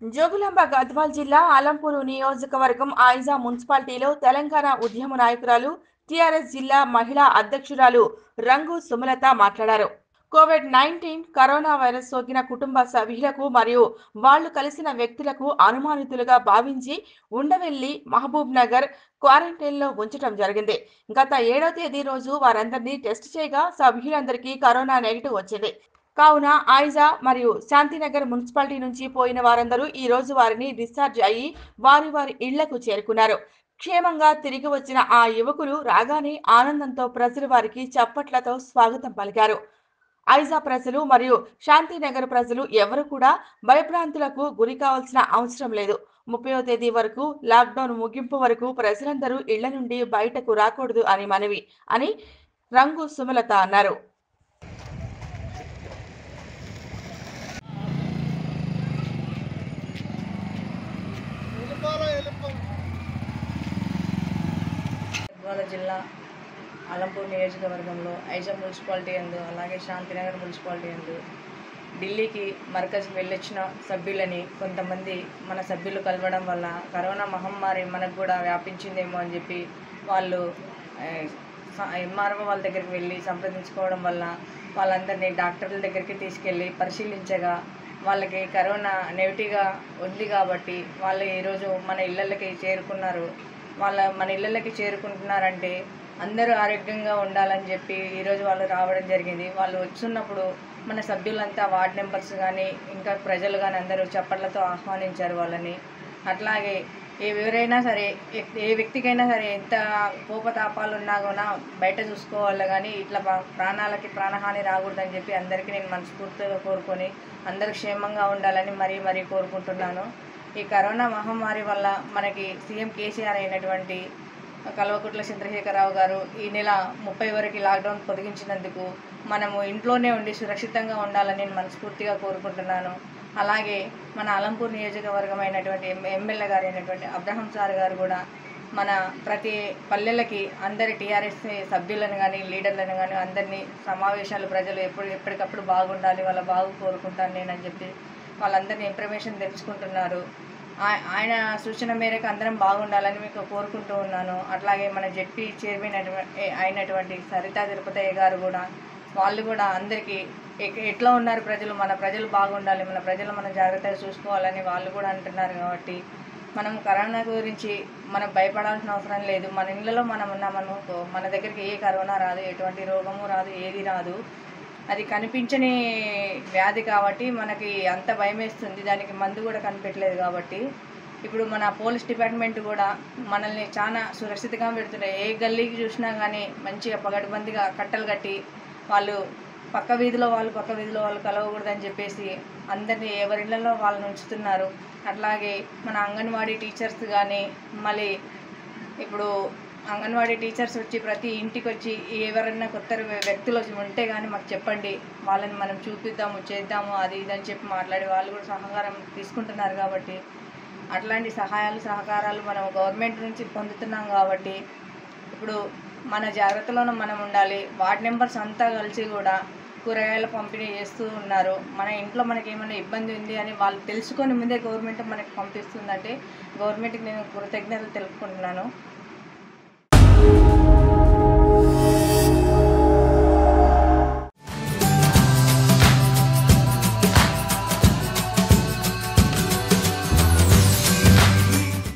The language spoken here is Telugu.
జోగులాంబ గద్వాల్ జిల్లా అలంపూరు నియోజకవర్గం ఆయిజా మున్సిపాలిటీలో తెలంగాణ ఉద్యమ నాయకురాలు టీఆర్ఎస్ జిల్లా మహిళా అధ్యక్షురాలు రంగు సుమలత మాట్లాడారు. కోవిడ్-19 కరోనా వైరస్ సోకిన కుటుంబ సభ్యులకు మరియు వాళ్లు కలిసిన వ్యక్తులకు అనుమానితులుగా భావించి ఉండవెల్లి మహబూబ్ నగర్ క్వారంటైన్లో ఉంచడం జరిగింది. గత 7వ తేదీ రోజు వారందరినీ టెస్ట్ చేయగా సభ్యులందరికీ కరోనా నెగిటివ్ వచ్చింది. కావున ఆయిజా మరియు శాంతినగర్ మున్సిపాలిటీ నుంచి పోయిన వారందరూ ఈ రోజు వారిని డిశ్చార్జ్ అయ్యి వారి వారి ఇళ్లకు చేరుకున్నారు. క్షేమంగా తిరిగి వచ్చిన ఆ యువకులు రాగానే ఆనందంతో ప్రజలు వారికి చప్పట్లతో స్వాగతం పలికారు. ఆయిజా ప్రజలు మరియు శాంతినగర్ ప్రజలు ఎవరు కూడా భయభ్రాంతులకు గురి కావాల్సిన అవసరం లేదు. 30వ తేదీ వరకు లాక్డౌన్ ముగింపు వరకు ప్రజలందరూ ఇళ్ల నుండి బయటకు రాకూడదు అని మనవి అని రంగు సుమలత అన్నారు. గద్వాల జిల్లా అలంపూర్ నియోజకవర్గంలో ఐజా మున్సిపాలిటీ యందు అలాగే శాంతినగర్ మున్సిపాలిటీ యందు ఢిల్లీకి మర్కజ్ వెళ్ళొచ్చిన సభ్యులని కొంతమంది మన సభ్యులు కలవడం వల్ల కరోనా మహమ్మారి మనకు కూడా వ్యాపించిందేమో అని చెప్పి వాళ్ళు ఎంఆర్ఓ వాళ్ళ దగ్గరికి వెళ్ళి సంప్రదించుకోవడం వల్ల వాళ్ళందరినీ డాక్టర్ల దగ్గరికి తీసుకెళ్ళి పరిశీలించగా వాళ్ళకి కరోనా నెగిటివ్గా ఉంది కాబట్టి వాళ్ళు ఈరోజు మన ఇళ్ళకి చేరుకున్నారు. మన ఇళ్ళకి చేరుకుంటున్నారంటే అందరూ ఆరోగ్యంగా ఉండాలని చెప్పి ఈరోజు వాళ్ళు రావడం జరిగింది. వాళ్ళు వచ్చున్నప్పుడు మన సభ్యులంతా వార్డ్ మెంబర్స్ కానీ ఇంకా ప్రజలు కానీ అందరూ చప్పట్లతో ఆహ్వానించారు వాళ్ళని. అట్లాగే ఎవరైనా సరే ఏ వ్యక్తికైనా సరే ఎంత కోపతాపాలు ఉన్నా కూడా బయట చూసుకోవాలి కానీ ఇట్లా ప్రాణాలకి ప్రాణహాని రాకూడదని చెప్పి అందరికీ నేను మనస్ఫూర్తిగా కోరుకొని అందరూ క్షేమంగా ఉండాలని మరీ కోరుకుంటున్నాను. ఈ కరోనా మహమ్మారి వల్ల మనకి సీఎం కేసీఆర్ అయినటువంటి కల్వకుంట్ల చంద్రశేఖరరావు గారు ఈ నెల 30 వరకు లాక్డౌన్ పొడిగించినందుకు మనము ఇంట్లోనే ఉండి సురక్షితంగా ఉండాలని నేను మనస్ఫూర్తిగా కోరుకుంటున్నాను. అలాగే మన అలంపూర్ నియోజకవర్గం అయినటువంటి ఎమ్మెల్యే గారు అయినటువంటి అబ్రహం సార్ గారు కూడా మన ప్రతి పల్లెలకి అందరి టీఆర్ఎస్ సభ్యులను కానీ లీడర్లను కానీ అందరినీ సమావేశాలు ప్రజలు ఎప్పటికప్పుడు బాగుండాలి, వాళ్ళ బాగు కోరుకుంటాను నేనని చెప్పి వాళ్ళందరినీ ఇన్ఫర్మేషన్ తెలుసుకుంటున్నారు. ఆయన సూచన మేరకు అందరం బాగుండాలని మీకు కోరుకుంటూ ఉన్నాను. అట్లాగే మన జెడ్పీ చైర్మన్ అయినటువంటి సరితా తిరుపతయ్య గారు కూడా వాళ్ళు కూడా అందరికీ ఎట్లా ఉన్నారు ప్రజలు, మన ప్రజలు బాగుండాలి, మన ప్రజలు మనం జాగ్రత్తగా చూసుకోవాలని వాళ్ళు కూడా అంటున్నారు. కాబట్టి మనం కరోనా గురించి మనం భయపడాల్సిన అవసరం లేదు. మన ఇళ్ళలో మనం ఉన్నామనుకో మన దగ్గరికి ఏ కరోనా రాదు, ఎటువంటి రోగము రాదు, ఏది రాదు. అది కనిపించని వ్యాధి కాబట్టి మనకి అంత భయం వేస్తుంది. దానికి మందు కూడా కనిపెట్టలేదు కాబట్టి ఇప్పుడు మన పోలీస్ డిపార్ట్మెంట్ కూడా మనల్ని చాలా సురక్షితంగా పెడుతున్నాయి. ఏ గల్లీకి చూసినా కానీ మంచిగా పగడ్బందీగా కట్టలు కట్టి వాళ్ళు పక్క వీధిలో వాళ్ళు కలవకూడదని చెప్పేసి అందరినీ ఎవరిళ్ళలో వాళ్ళని ఉంచుతున్నారు. అట్లాగే మన అంగన్వాడీ టీచర్స్ కానీ మళ్ళీ ఇప్పుడు అంగన్వాడీ టీచర్స్ వచ్చి ప్రతి ఇంటికి వచ్చి ఎవరైనా కొత్త వ్యక్తులు ఉంటే కానీ మాకు చెప్పండి, వాళ్ళని మనం చూపిద్దాము చేద్దాము అది ఇదని చెప్పి మాట్లాడి వాళ్ళు కూడా సహకారం తీసుకుంటున్నారు. కాబట్టి అట్లాంటి సహకారాలు మనం గవర్నమెంట్ నుంచి పొందుతున్నాం. కాబట్టి ఇప్పుడు మన జాగ్రత్తలోనే మనం ఉండాలి. వార్డ్ మెంబర్స్ అంతా కలిసి కూడా కూరగాయల పంపిణీ చేస్తూ ఉన్నారు. మన ఇంట్లో మనకి ఏమైనా ఇబ్బంది ఉంది అని వాళ్ళు తెలుసుకొని ముందే గవర్నమెంట్ మనకి పంపిస్తుందంటే గవర్నమెంట్కి నేను కృతజ్ఞతలు తెలుపుకుంటున్నాను.